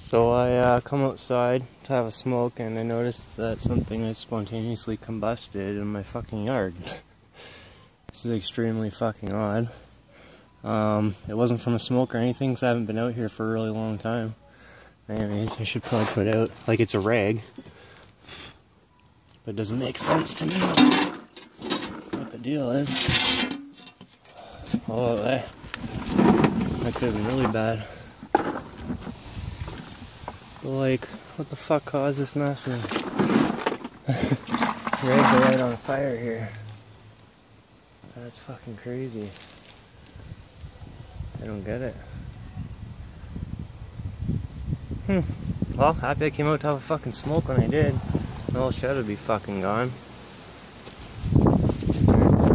So I come outside to have a smoke, and I noticed that something had spontaneously combusted in my fucking yard. This is extremely fucking odd. It wasn't from a smoke or anything, so I haven't been out here for a really long time. Anyways, I should probably put out, like, it's a rag. But it doesn't make sense to me what the deal is. Oh, that could have been really bad. But, like, what the fuck caused this mess? And rag right on fire here. That's fucking crazy. I don't get it. Well, happy I came out to have a fucking smoke when I did. The whole shed would be fucking gone.